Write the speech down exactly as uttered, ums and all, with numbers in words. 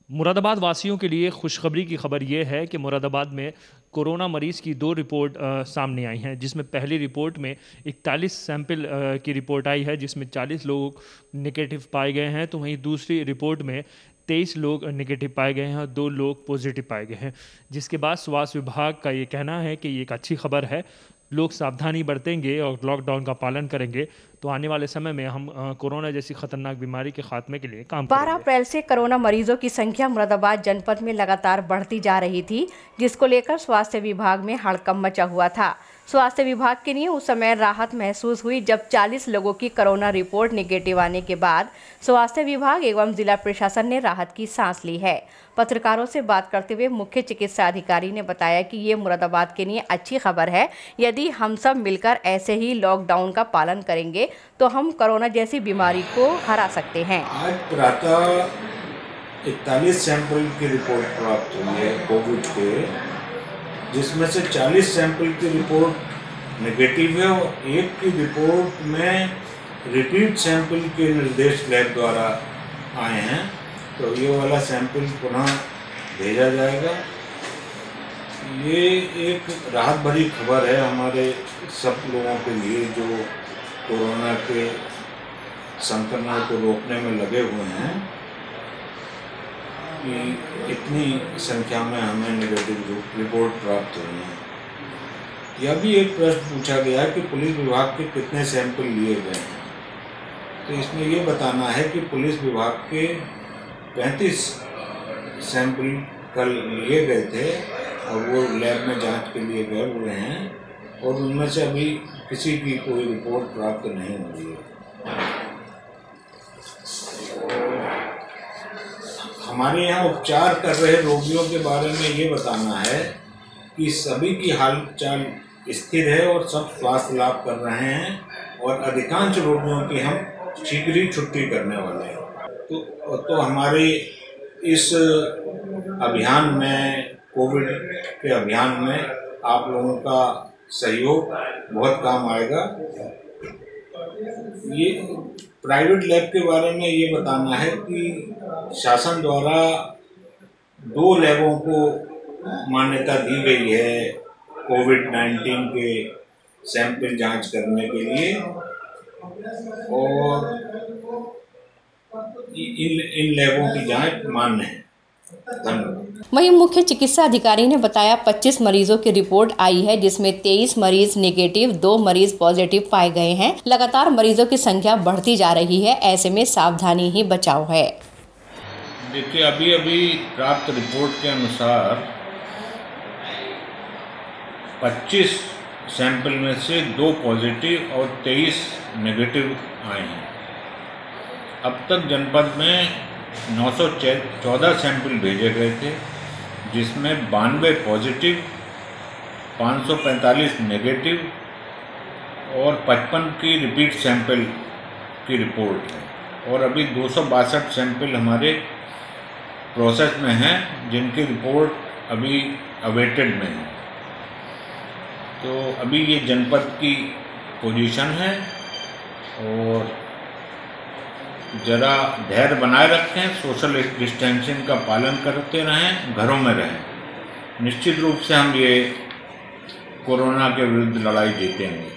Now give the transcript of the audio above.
मुरादाबाद वासियों के लिए खुशखबरी की खबर ये है कि मुरादाबाद में कोरोना मरीज़ की दो रिपोर्ट आ, सामने आई हैं, जिसमें पहली रिपोर्ट में इकतालीस सैंपल आ, की रिपोर्ट आई है, जिसमें चालीस लोग नेगेटिव पाए गए हैं। तो वहीं दूसरी रिपोर्ट में तेईस लोग नेगेटिव पाए गए हैं और दो लोग पॉजिटिव पाए गए हैं, जिसके बाद स्वास्थ्य विभाग का ये कहना है कि ये एक अच्छी खबर है। लोग सावधानी बरतेंगे और लॉकडाउन का पालन करेंगे तो आने वाले समय में हम कोरोना जैसी खतरनाक बीमारी के खात्मे के लिए काम करेंगे। बारह अप्रैल से कोरोना मरीजों की संख्या मुरादाबाद जनपद में लगातार बढ़ती जा रही थी, जिसको लेकर स्वास्थ्य विभाग में हड़कंप मचा हुआ था। स्वास्थ्य विभाग के लिए उस समय राहत महसूस हुई जब चालीस लोगों की कोरोना रिपोर्ट निगेटिव आने के बाद स्वास्थ्य विभाग एवं जिला प्रशासन ने राहत की सांस ली है। पत्रकारों से बात करते हुए मुख्य चिकित्सा अधिकारी ने बताया कि ये मुरादाबाद के लिए अच्छी खबर है। यदि हम सब मिलकर ऐसे ही लॉकडाउन का पालन करेंगे तो हम कोरोना जैसी बीमारी को हरा सकते हैं। आज प्रातः इकतालीस सैंपल की रिपोर्ट प्राप्त हुई है कोविड के, जिसमें से चालीस सैंपल की रिपोर्ट नेगेटिव है और एक की रिपोर्ट में रिपीट सैंपल के निर्देश लैब द्वारा आए हैं। तो ये वाला सैंपल पुनः भेजा जाएगा। ये एक राहत भरी खबर है हमारे सब लोगों के लिए जो कोरोना के संक्रमण को रोकने में लगे हुए हैं, कि इतनी संख्या में हमें नेगेटिव रिपोर्ट प्राप्त हुई है। यह भी एक प्रश्न पूछा गया है कि पुलिस विभाग के कितने सैंपल लिए गए हैं। तो इसमें ये बताना है कि पुलिस विभाग के पैंतीस सैंपल कल लिए गए थे और वो लैब में जांच के लिए गए हुए हैं और उनमें से अभी किसी की कोई रिपोर्ट प्राप्त नहीं हुई है। हमारे यहाँ उपचार कर रहे रोगियों के बारे में ये बताना है कि सभी की हालचाल स्थिर है और सब स्वास्थ्य लाभ कर रहे हैं और अधिकांश रोगियों की हम शीघ्र ही छुट्टी करने वाले हैं। तो तो हमारे इस अभियान में, कोविड के अभियान में आप लोगों का सहयोग बहुत काम आएगा। ये प्राइवेट लैब के बारे में ये बताना है कि शासन द्वारा दो लैबों को मान्यता दी गई है कोविड नाइन्टीन के सैंपल जांच करने के लिए और इन इन लैबों की जांच मान्य है। धन्यवाद। वहीं मुख्य चिकित्सा अधिकारी ने बताया पच्चीस मरीजों की रिपोर्ट आई है, जिसमें तेईस मरीज नेगेटिव, दो मरीज पॉजिटिव पाए गए हैं। लगातार मरीजों की संख्या बढ़ती जा रही है, ऐसे में सावधानी ही बचाव है। देखिए, अभी अभी प्राप्त रिपोर्ट के अनुसार पच्चीस सैंपल में से दो पॉजिटिव और तेईस नेगेटिव आए हैं। अब तक जनपद में नौ सौ चौदह सैंपल भेजे गए थे, जिसमें बानवे पॉजिटिव, पाँच सौ पैंतालीस नेगेटिव और पचपन की रिपीट सैंपल की रिपोर्ट है और अभी दो सौ बासठ सैंपल हमारे प्रोसेस में हैं, जिनकी रिपोर्ट अभी अवेटेड में है। तो अभी ये जनपद की पोजीशन है और ज़रा धैर्य बनाए रखें, सोशल डिस्टेंसिंग का पालन करते रहें, घरों में रहें। निश्चित रूप से हम ये कोरोना के विरुद्ध लड़ाई जीतेंगे।